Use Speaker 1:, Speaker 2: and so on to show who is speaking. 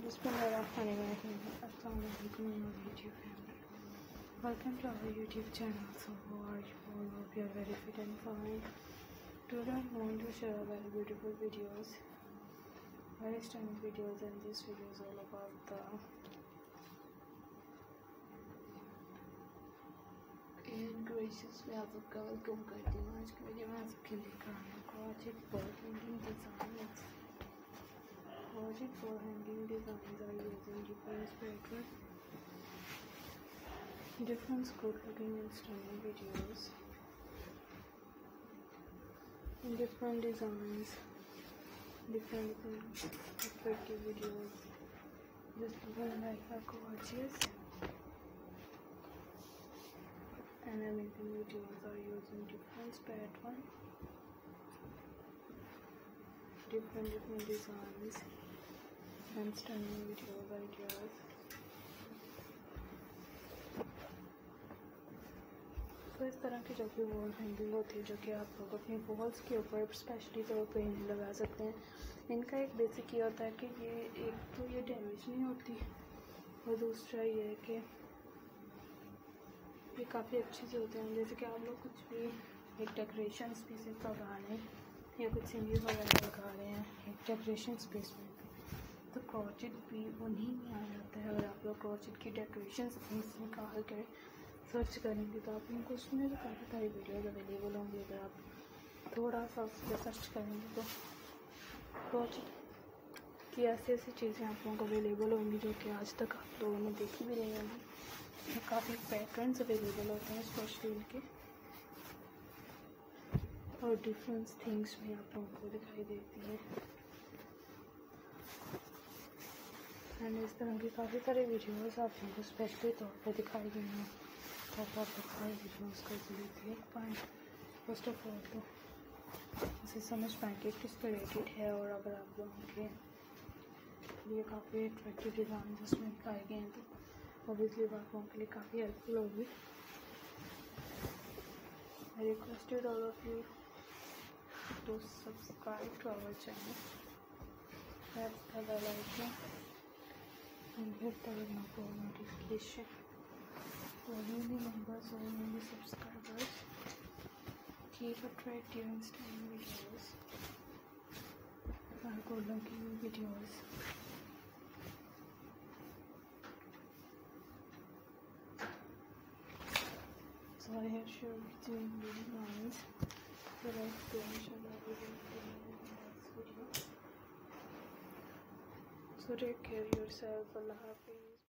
Speaker 1: Bismillahirrahmanirrahim. Assalamu alaikum our YouTube family. Welcome to our YouTube channel. So how are you all? Hope you are very fit and fine. Today I want to share very beautiful videos, very stunning videos, and this video is all about the air graces में आप सबका welcome करती हूँ। आज की video में आप सबके लेकर आने crochet for hanging design Project for hanging designs are using different good looking and stunning videos, different designs, different effective videos. Just one like are gorgeous and amazing videos are using different pattern, different designs and stunning video ideas. तो इस तरह की जो कि wall hanging होती है, जो कि आप लोग अपनी वॉल्स के ऊपर स्पेशली तौर पे इन्हें लगा सकते हैं। इनका एक बेसिक ये होता है कि ये एक तो ये डैमेज नहीं होती और दूसरा ये है कि ये काफ़ी अच्छे से होते हैं। जैसे कि आप लोग कुछ भी एक डेकोरेशन पीसेस लगा रहे हैं या कुछ सीनरी वगैरह लगा रहे हैं एक डेकोरेशन स्पेस में, तो क्रॉचेट भी उन्हीं में आ जाता है। अगर आप लोग क्रॉचेट की डेकोरेशन स्पेस निकाल कर सर्च करेंगे तो आप उनको उसमें भी काफ़ी सारी वीडियोज़ अवेलेबल होंगी। अगर आप थोड़ा सा उस पर सर्च करेंगे तो क्रॉचेट की ऐसी चीज़ें आप लोगों को अवेलेबल होंगी जो कि आज तक आप लोगों ने देखी भी नहीं होंगी। काफ़ी पैटर्न्स अवेलेबल होते हैं स्पेशली इनके, और डिफरेंट थिंग्स भी आप लोगों को दिखाई देती हैं। एंड इस तरह की काफ़ी सारे वीडियोस आप लोगों को स्पेशली तौर पे दिखाई गई हैं। तो आप सारे वीडियोस को देख पाएँ। फर्स्ट ऑफ ऑल तो इसे समझ पाएँ कि किस रिलेटेड है, और अगर आप लोगों के लिए काफ़ी अट्रैक्टिव डिज़ाइन उसमें दिखाए गए हैं तो ऑब्वियसली आप लोगों के लिए काफ़ी हेल्पफुल होगी। I requested all of you to subscribe to our channel, press the bell icon and hit the notification for newly members or newly subscribers. Keep attractive and stunning videos and good looking videos. So I have shared with you in these lines. So let's go and show that video in the next video. So take care of yourself. Allah Hafiz.